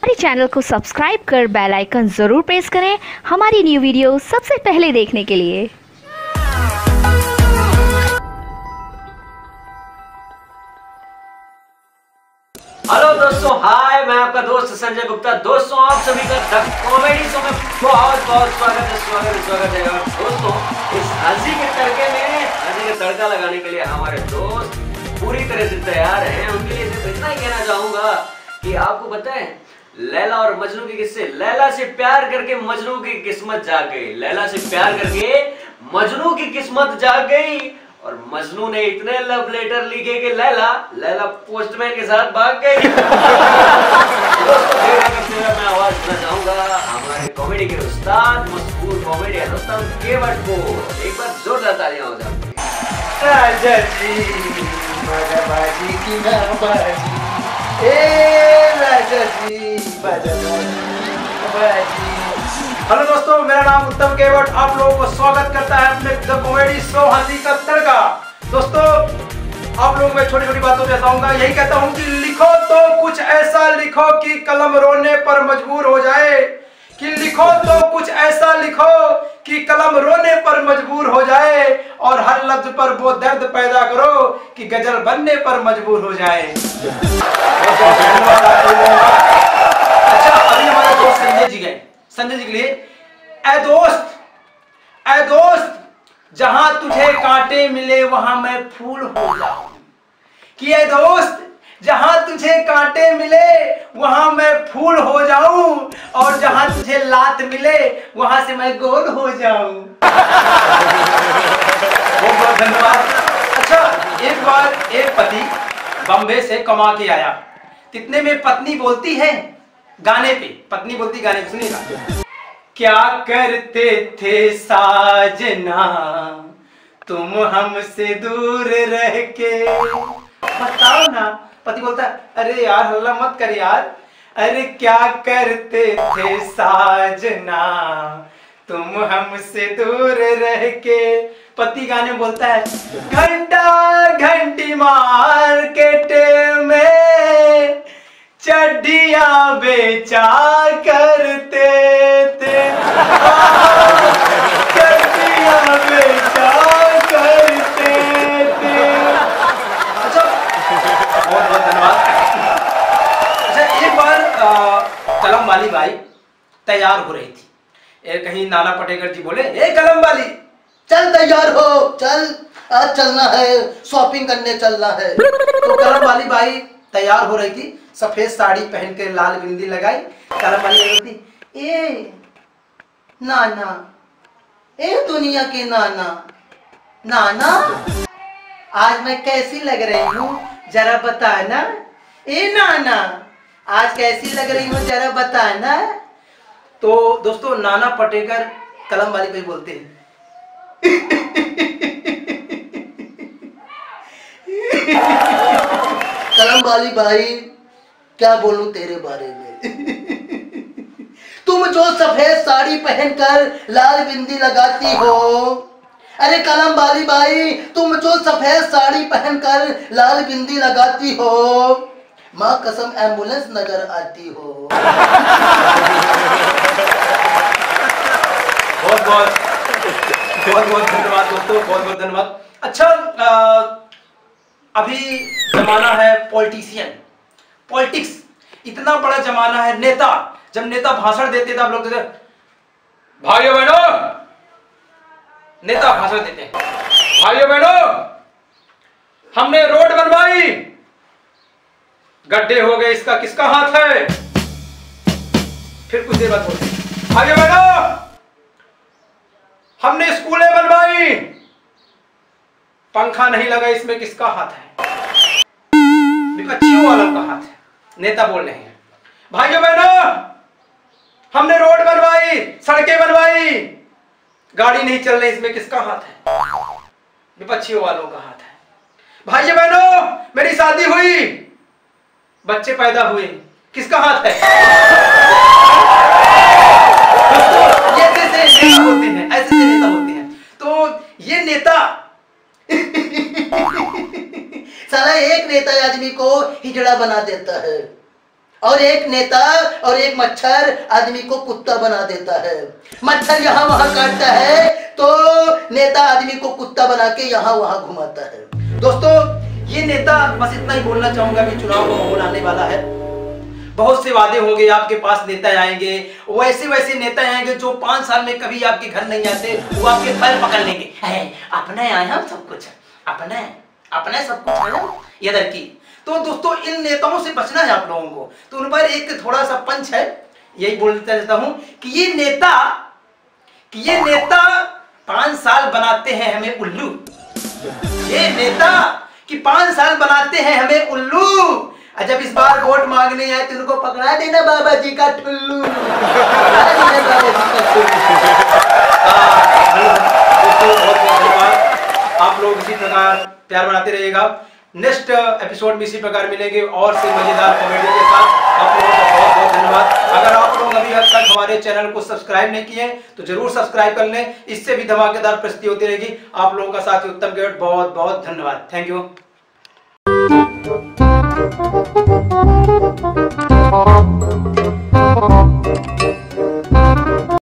हमारे चैनल को सब्सक्राइब कर बेल आइकन ज़रूर प्रेस करें हमारी न्यू वीडियो सबसे पहले देखने के लिए। हेलो दोस्तों, हाय, मैं आपका दोस्त संजय गुप्ता। दोस्तों, आप सभी का द कॉमेडी शो में बहुत बहुत स्वागत है। दोस्तों, इस हंसी के तड़के में हंसी का तड़का लगाने के लिए हमारे दोस्त पूरी तरह से तैयार हैं। उनके लिए सिर्फ इतना ही कहना चाहूंगा कि आपको पता है, लैला और मजनू के किस्से। लैला से प्यार करके मजनू की किस्मत जाग गई। लैला से प्यार करके मजनू की किस्मत जाग गई और मजनू ने इतने लव लेटर लिखे कि लैला पोस्टमैन के साथ भाग गई। मैं आवाज सुनना चाहूंगा हमारे कॉमेडी के उस्ताद, मशहूर कॉमेडियन रुस्तम केवट को। एक बार जोरदार तालियां हो जाए। राजा जी, बाजी की ना बाजी, राजा जी, बाजी। हेलो दोस्तों, मेरा नाम उत्तम केवट आप लोगों को स्वागत करता है अपने द कॉमेडी शो हंसी का तड़का। दोस्तों, आप लोगों में छोटी छोटी बातों पे बताऊंगा। यही कहता हूं कि लिखो तो कुछ ऐसा लिखो कि कलम रोने पर मजबूर हो जाए, कि लिखो तो कुछ ऐसा लिखो कि कलम रोने पर मजबूर हो जाए, और हर लफ्ज पर वो दर्द पैदा करो कि गजल बनने पर मजबूर हो जाए। अच्छा, अभी हमारे दोस्त संजय जी गए। संजय जी के लिए, ऐ दोस्त जहां तुझे कांटे मिले वहां मैं फूल हो जाऊं, कि ऐ दोस्त जहां तुझे कांटे मिले वहां मैं फूल हो जाऊं, और जहां तुझे लात मिले वहां से मैं गोल हो जाऊं। बहुत बहुत धन्यवाद। अच्छा, एक बार एक पति बॉम्बे से कमा के आया। कितने में पत्नी बोलती है गाने पे, पत्नी बोलती गाने पे, सुनिएगा। क्या करते थे साजना तुम हमसे दूर रह के, बताओ ना। पति बोलता है, अरे यार हल्ला मत कर यार, अरे क्या करते थे साजना तुम हमसे दूर रह के। पति गाने बोलता है, घंटा घंटी मार्केट में चड्डिया बेचा करते थे, चड्डिया बेचा करते थे। अच्छा, बहुत बहुत धन्यवाद। अच्छा, एक बार कलम वाली बाई तैयार हो रही थी। कहीं नाना पटेकर जी बोले, ए कलम वाली चल तैयार हो, चल आज चलना है, शॉपिंग करने चलना है। तो कलम वाली बाई तैयार हो रही थी, सफेद साड़ी पहन के लाल बिंदी लगाई। कलम वाली बोलती, ए नाना, ए दुनिया के नाना, नाना आज मैं कैसी लग रही हूँ जरा बताना। ए नाना आज कैसी लग रही हूँ जरा बताना। तो दोस्तों, नाना पटेकर कलम वाली पे बोलते हैं, कलम वाली भाई क्या बोलूं तेरे बारे में। तुम जो सफेद साड़ी पहनकर लाल बिंदी लगाती हो, अरे कलम वाली भाई तुम जो सफेद साड़ी पहनकर लाल बिंदी लगाती हो, माँ कसम एम्बुलेंस नजर आती हो। बहुत बहुत धन्यवाद दोस्तों, बहुत बहुत धन्यवाद। अच्छा, अभी जमाना है पॉलिटिशियन, पॉलिटिक्स इतना बड़ा जमाना है। नेता, जब नेता भाषण देते थे, आप लोग देते, भाइयों बहनों, नेता भाषण देते हैं, भाइयों बहनों हमने रोड बनवाई, गड्ढे हो गए, इसका किसका हाथ है। फिर कुछ देर बाद बोलते, भाइयों बहनों हमने स्कूलें बनवाई, पंखा नहीं लगा, इसमें किसका हाथ है। विपक्षियों वालों का हाथ है। नेता बोल रहे हैं, भाइयों बहनों हमने रोड बनवाई, सड़कें बनवाई, गाड़ी नहीं चल रही, इसमें किसका हाथ है। विपक्षियों वालों का हाथ है। भाइयों बहनों मेरी शादी हुई, बच्चे पैदा हुए, किसका हाथ है। ये ऐसे नेता होते हैं, ऐसे नेता होते हैं। तो ये नेता साला एक नेता आदमी को हिजड़ा बना देता है। और एक नेता और एक मच्छर आदमी को कुत्ता बना देता है। मच्छर यहाँ वहां काटता है तो नेता आदमी को कुत्ता बना के यहाँ वहां घुमाता है। दोस्तों ये नेता, बस इतना ही बोलना चाहूंगा कि चुनाव का माहौल आने वाला है, बहुत से वादे होंगे, आपके पास नेता आएंगे, वैसे वैसे नेता आएंगे जो 5 साल में कभी आपके घर नहीं आते, वो आपके पैर पकड़ लेंगे, अपने आए हम सब कुछ, अपने सब कुछ है ये लड़की। तो दोस्तों इन नेताओं से बचना है आप लोगों को। तो उन पर एक थोड़ा सा पंच है, यही बोलता रहता हूं कि ये नेता 5 साल बनाते हैं हमें उल्लू। ये नेता कि 5 साल बनाते हैं हमें उल्लू, जब इस बार वोट मांगने आए तो उनको पकड़ा देना बाबा जी का ठुल्लू। बहुत धन्यवाद। आप लोग इसी प्रकार प्यार बनाते रहिएगा। नेक्स्ट एपिसोड में इसी प्रकार मिलेंगे और से मजेदार कॉमेडी के साथ। आप लोगों का बहुत बहुत धन्यवाद। अगर आप लोग अभी तक हमारे चैनल को सब्सक्राइब नहीं किए तो जरूर सब्सक्राइब कर लें, इससे भी धमाकेदार प्रस्तुति होती रहेगी। आप लोगों का साथी उत्तम गेट, बहुत बहुत धन्यवाद। Thank you.